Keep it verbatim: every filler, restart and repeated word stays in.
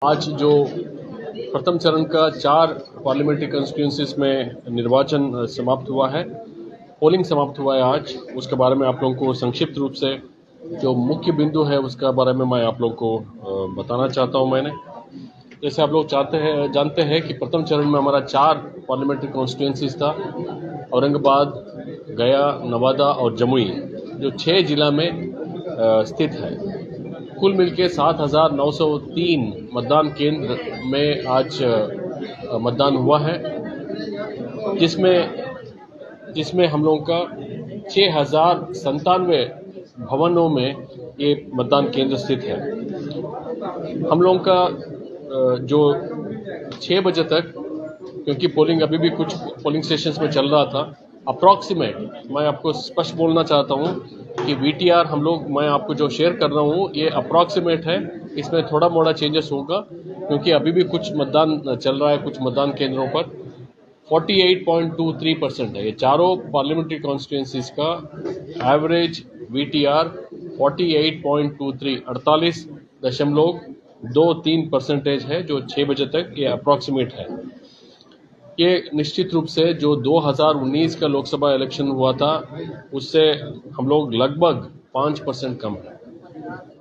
आज जो प्रथम चरण का चार पार्लियामेंट्री कंस्टिट्यूंसीज में निर्वाचन समाप्त हुआ है, पोलिंग समाप्त हुआ है आज, उसके बारे में आप लोगों को संक्षिप्त रूप से जो मुख्य बिंदु है उसका बारे में मैं आप लोगों को बताना चाहता हूं। मैंने जैसे आप लोग चाहते हैं जानते हैं कि प्रथम चरण में हमारा चार पार्लियामेंट्री कॉन्स्टिट्यूंसीज था, औरंगाबाद, गया, नवादा और जमुई, जो छह जिला में स्थित है। कुल मिलके सात हजार नौ सौ तीन मतदान केंद्र में आज मतदान हुआ है, जिसमें जिसमें हम लोगों का छह हजार संतानवे भवनों में ये मतदान केंद्र स्थित है। हम लोगों का जो छह बजे तक, क्योंकि पोलिंग अभी भी कुछ पोलिंग स्टेशंस में चल रहा था, अप्रॉक्सीमेट मैं आपको स्पष्ट बोलना चाहता हूं कि वीटीआर हम लोग मैं आपको जो शेयर कर रहा हूं ये अप्रॉक्सीमेट है, इसमें थोड़ा मोड़ा चेंजेस होगा क्योंकि अभी भी कुछ मतदान चल रहा है कुछ मतदान केंद्रों पर। अड़तालीस पॉइंट दो तीन परसेंट है ये चारों पार्लियामेंट्री कॉन्स्टिट्यूंसीज का एवरेज वीटीआर अड़तालीस पॉइंट दो तीन अड़तालीस दशमलव दो तीन परसेंटेज है, जो छह बजे तक ये अप्रॉक्सीमेट है। ये निश्चित रूप से जो दो हज़ार उन्नीस का लोकसभा इलेक्शन हुआ था उससे हम लोग लगभग पाँच परसेंट कम है।